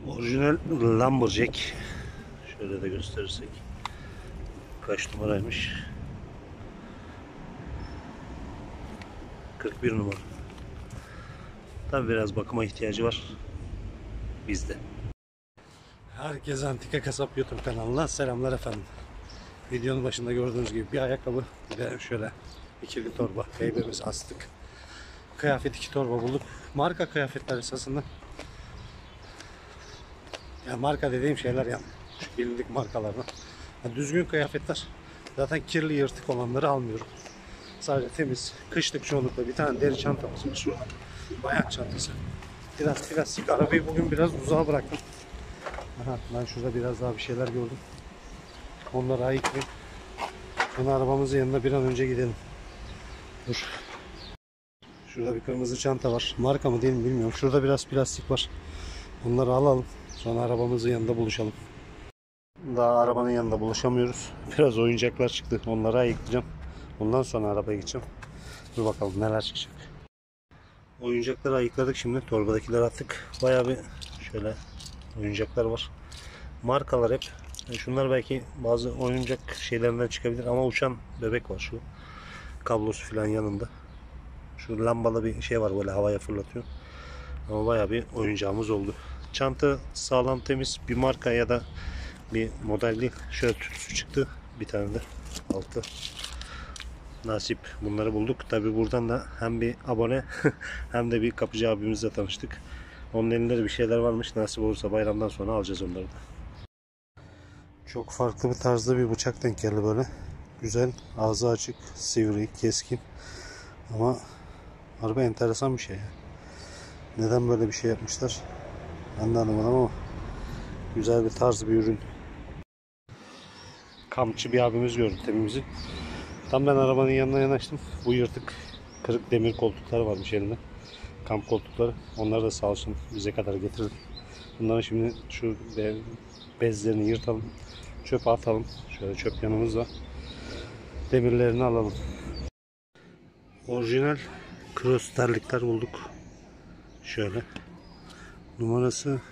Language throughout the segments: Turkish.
Orijinal Lumberjack. Şöyle de gösterirsek. Kaç numaraymış? 41 numara. Tabi biraz bakıma ihtiyacı var. Bizde. Herkese Antika Kasap YouTube kanalına selamlar efendim. Videonun başında gördüğünüz gibi bir ayakkabı, bir de şöyle ikili torba. Heybemizi astık. Kıyafet 2 torba bulduk. Marka kıyafetler esasında. Ya marka dediğim şeyler yani şu bilindik markalardan. Yani düzgün kıyafetler. Zaten kirli yırtık olanları almıyorum. Sadece temiz, kışlık çoğunlukla bir tane deri çantamız var şu an. Bayan çantası. Biraz plastik. Arabayı bugün biraz uzağa bıraktım. Aha, ben şurada biraz daha bir şeyler gördüm. Onları ayıklayayım. Sonra arabamızın yanına bir an önce gidelim. Dur. Şurada bir kırmızı çanta var. Marka mı değil mi bilmiyorum. Şurada biraz plastik var. Onları alalım. Sonra arabamızın yanında buluşalım. Daha arabanın yanında buluşamıyoruz. Biraz oyuncaklar çıktı. Onları ayıklayacağım. Ondan sonra arabaya gideceğim. Dur bakalım neler çıkacak. Oyuncakları ayıkladık şimdi. Torbadakileri attık. Bayağı bir şöyle oyuncaklar var. Markalar hep. Şunlar belki bazı oyuncak şeylerinden çıkabilir ama uçan bebek var şu. Kablosu falan yanında. Şu lambalı bir şey var böyle havaya fırlatıyor. Ama bayağı bir oyuncağımız oldu. Çanta sağlam temiz, bir marka ya da bir model değil. Şöyle tütsü çıktı bir tane de altı. Nasip bunları bulduk. Tabi buradan da hem bir abone hem de bir kapıcı abimizle tanıştık. Onun elinde de bir şeyler varmış. Nasip olursa bayramdan sonra alacağız onları da. Çok farklı bir tarzda bir bıçak denk geldi böyle. Güzel, ağzı açık, sivri, keskin. Ama harbi enteresan bir şey ya. Neden böyle bir şey yapmışlar? Ben de anlamadım ama güzel bir tarz bir ürün. Kampçı bir abimiz gördü temimizi. Tam ben arabanın yanına yanaştım. Bu yırtık kırık demir koltuklar varmış elinde. Kamp koltukları. Onları da sağ olsun bize kadar getirdi. Bunların şimdi şu bezlerini yırtalım. Çöpe atalım. Şöyle çöp yanımızda. Demirlerini alalım. Orijinal cross terlikler bulduk. Şöyle. Numarası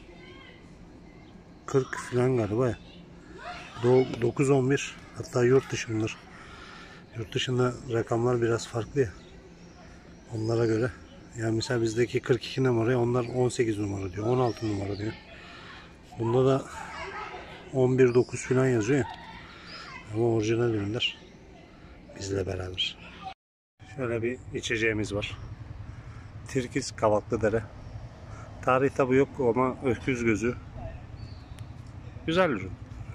40 falan galiba ya. 911, hatta yurt dışı bunlar. Yurt dışında rakamlar biraz farklı ya. Onlara göre. Yani mesela bizdeki 42 numaraya onlar 18 numara diyor. 16 numara diyor. Bunda da 11.9 falan yazıyor ya. Ama orijinal ürünler bizle beraber. Şöyle bir içeceğimiz var. Tirkiz Kavaklıdere. Tarih tabi yok ama öküz gözü. Güzel ürün.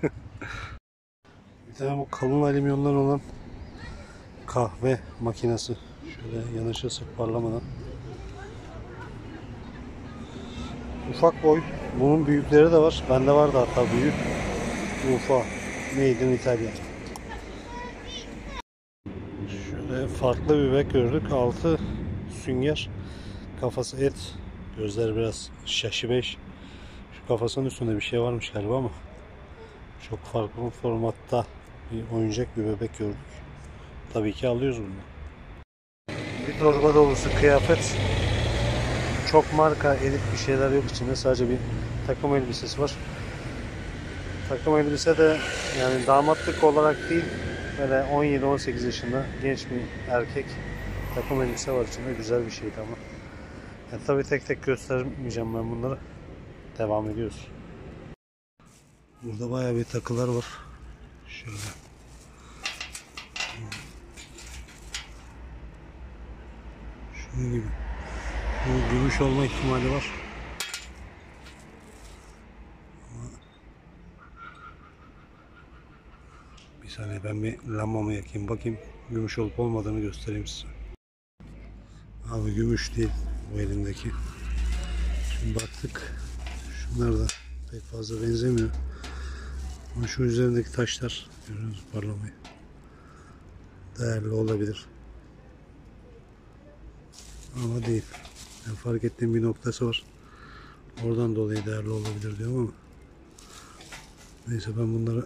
Bir tane bu kalın alüminyondan olan kahve makinesi. Şöyle yanaşırsak parlamadan. Ufak boy. Bunun büyükleri de var. Bende vardı hatta büyük. Bu ufak. Made in Italia. Şöyle farklı bir bebek gördük. Altı sünger. Kafası et. Gözler biraz şaşibeş. Şu kafasının üstünde bir şey varmış galiba ama çok farklı bir formatta bir oyuncak bir bebek gördük. Tabii ki alıyoruz bunu. Bir torba dolusu kıyafet. Çok marka, elit bir şeyler yok içinde. Sadece bir takım elbisesi var. Takım elbise de yani damatlık olarak değil, böyle 17-18 yaşında genç bir erkek takım elbise var içinde. Güzel bir şeydi ama. Yani tabii tek tek göstermeyeceğim ben bunları. Devam ediyoruz. Burada bayağı bir takılar var. Şöyle. Şunun gibi. Bu gümüş olma ihtimali var. Ama bir saniye ben bir lambamı yakayım bakayım. Gümüş olup olmadığını göstereyim size. Abi gümüş değil bu elimdeki. Şimdi baktık. Şunlar da pek fazla benzemiyor. Ama şu üzerindeki taşlar görüyorsunuz parlamayı. Değerli olabilir. Ama değil. Yani fark ettiğim bir noktası var. Oradan dolayı değerli olabilir diyorum ama neyse ben bunları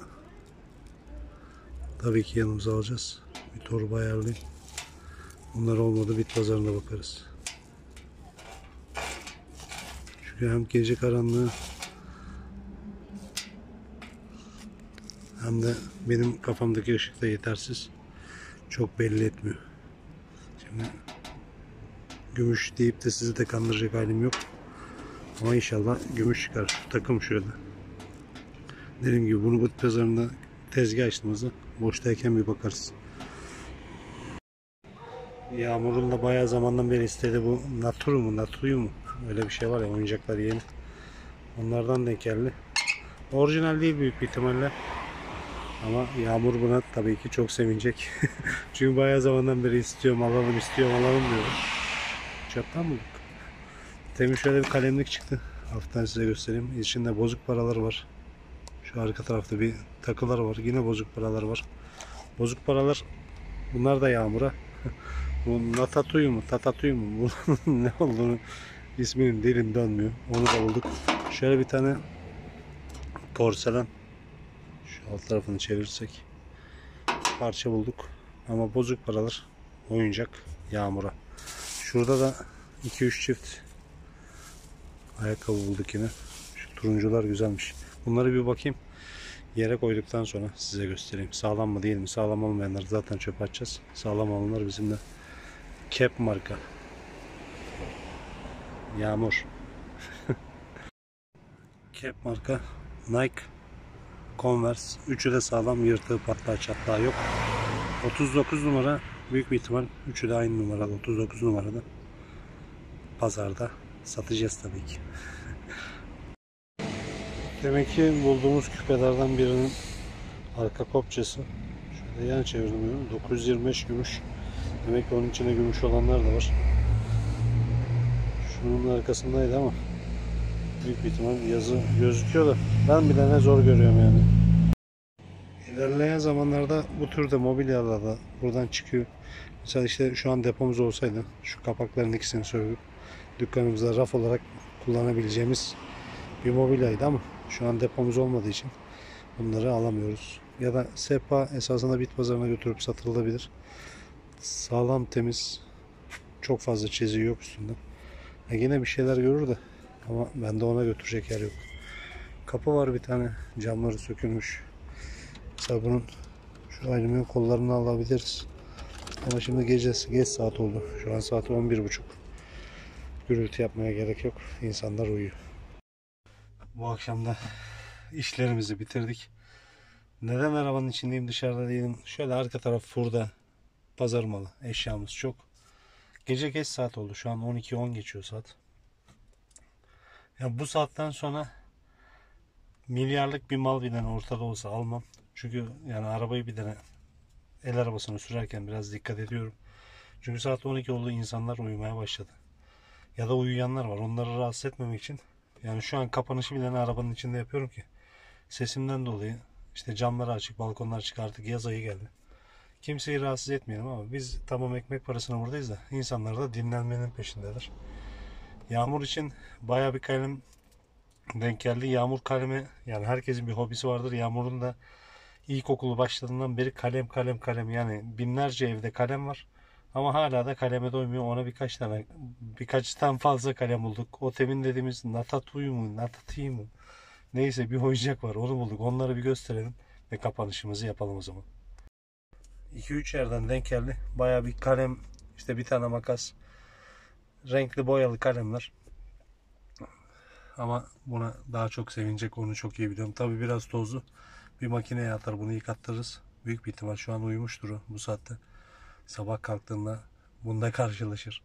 tabii ki yanımıza alacağız. Bir torba ayarlayayım. Bunlar olmadı bit pazarına bakarız. Çünkü hem gece karanlığı Hem de benim kafamdaki ışık da yetersiz. Çok belli etmiyor. Şimdi gümüş deyip de sizi de kandıracak halim yok. Ama inşallah gümüş çıkar. Şu takım şöyle. Dediğim gibi bunu bit pazarında tezgah açtığımızda boştayken bir bakarız. Yağmur'un da bayağı zamandan beri istedi bu Naturu mu Natuyu mu? Öyle bir şey var ya, oyuncaklar yeni. Onlardan denk geldi. Orijinal değil büyük bir ihtimalle. Ama Yağmur buna tabii ki çok sevinecek. Çünkü bayağı zamandan beri istiyorum alalım diyorum. Çöpten bulduk. Demin şöyle bir kalemlik çıktı. Hafiften size göstereyim. İçinde bozuk paralar var. Şu arka tarafta bir takılar var. Yine bozuk paralar var. Bozuk paralar, bunlar da Yağmur'a. Bu Natatuyu mu Tatatuyu mu bunun ne olduğunu, isminin dilim dönmüyor. Onu da bulduk. Şöyle bir tane porselen, şu alt tarafını çevirirsek parça bulduk. Ama bozuk paralar, oyuncak Yağmur'a. Şurada da 2-3 çift ayakkabı bulduk yine. Şu turuncular güzelmiş. Bunları bir bakayım. Yere koyduktan sonra size göstereyim. Sağlam mı değil mi? Sağlam olmayanları zaten çöpe atacağız. Sağlam olanlar bizimle. Kep marka. Yağmur. Kep marka. Nike. Converse. Üçü de sağlam. Yırtığı, patlağı, çatlağı yok. 39 numara. Büyük bir ihtimal. Üçü de aynı numarada. 39 numarada. Pazarda. Satacağız tabii ki. Demek ki bulduğumuz küpelerden birinin arka kopçası. Şöyle yan çevirdim. 925 gümüş. Demek ki onun içine gümüş olanlar da var. Şunun arkasındaydı ama büyük bir ihtimal yazı gözüküyor da ben bile ne zor görüyorum yani. İlerleyen zamanlarda bu türde mobilyalar da buradan çıkıyor. Mesela işte şu an depomuz olsaydı şu kapakların ikisini söküp dükkanımızda raf olarak kullanabileceğimiz bir mobilyaydı ama şu an depomuz olmadığı için bunları alamıyoruz. Ya da sehpa esasında bit pazarına götürüp satılabilir. Sağlam, temiz, çok fazla çiziği yok üstünde. Yine bir şeyler görür de ama bende ona götürecek yer yok. Kapı var bir tane, camları sökülmüş. Mesela bunun şu alüminyum kollarını alabiliriz. Ama şimdi geç saat oldu. Şu an saat 11.30. Gürültü yapmaya gerek yok. İnsanlar uyuyor. Bu akşam da işlerimizi bitirdik. Neden arabanın içindeyim, dışarıda değilim? Şöyle arka taraf furda, pazar malı, eşyamız çok. Gece geç saat oldu. Şu an 12:10 geçiyor saat. Ya bu saatten sonra milyarlık bir mal bir tane ortada olsa almam. Çünkü yani arabayı bir tane el arabasını sürerken biraz dikkat ediyorum. Çünkü saat 12 oldu, insanlar uyumaya başladı. Ya da uyuyanlar var. Onları rahatsız etmemek için. Yani şu an kapanışı bile arabanın içinde yapıyorum ki. Sesimden dolayı işte camları açık, balkonlar açık, artık yaz ayı geldi. Kimseyi rahatsız etmeyelim ama biz tamam ekmek parasına buradayız da insanlar da dinlenmenin peşindeler. Yağmur için baya bir kalem denk geldi. Yağmur kalemi, yani herkesin bir hobisi vardır. Yağmur'un da ilkokulu başladığından beri kalem yani binlerce evde kalem var. Ama hala da kaleme doymuyor. Ona birkaçtan fazla kalem bulduk. O temin dediğimiz Natatuyu mu Natatiyi mu neyse bir oyuncak var, onu bulduk. Onları bir gösterelim ve kapanışımızı yapalım o zaman. 2-3 yerden denk geldi. Baya bir kalem, işte bir tane makas, renkli boyalı kalemler. Ama buna daha çok sevinecek, onu çok iyi biliyorum. Tabi biraz tozlu. Bir makineye atar, bunu yıkattırırız. Büyük bir ihtimal şu an uyumuştur o bu saatte. Sabah kalktığında bunda karşılaşır.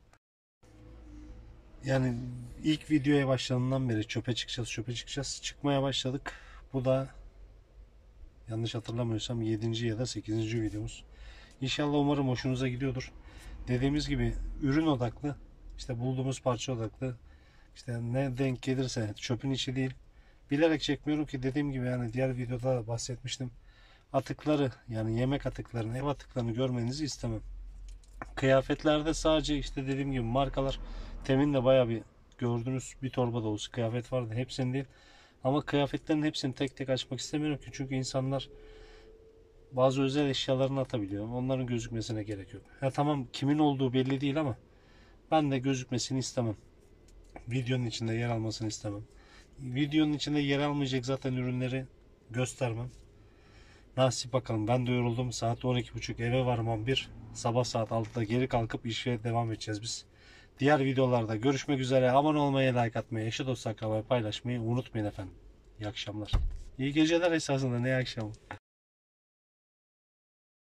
Yani ilk videoya başladığından beri çöpe çıkacağız. Çıkmaya başladık. Bu da yanlış hatırlamıyorsam 7. ya da 8. videomuz. İnşallah, umarım hoşunuza gidiyordur. Dediğimiz gibi ürün odaklı, işte bulduğumuz parça odaklı. İşte ne denk gelirse, çöpün içi değil. Bilerek çekmiyorum ki, dediğim gibi yani diğer videoda bahsetmiştim. Atıkları, yani yemek atıklarını, ev atıklarını görmenizi istemem. Kıyafetlerde sadece işte dediğim gibi markalar, temin de bayağı bir gördünüz, bir torba dolusu kıyafet vardı. Hepsini değil. Ama kıyafetlerin hepsini tek tek açmak istemiyorum ki, çünkü insanlar bazı özel eşyalarını atabiliyor. Onların gözükmesine gerek yok. Ya tamam, kimin olduğu belli değil ama ben de gözükmesini istemem. Videonun içinde yer almasını istemem. Videonun içinde yer almayacak zaten ürünleri göstermem. Nasip bakalım. Ben de yoruldum. Saat 12.30, eve varmam bir. Sabah saat 6'da geri kalkıp işe devam edeceğiz biz. Diğer videolarda görüşmek üzere. Abone olmayı, like atmayı, eşe dost akrabayı paylaşmayı unutmayın efendim. İyi akşamlar. İyi geceler esasında, ne akşamı.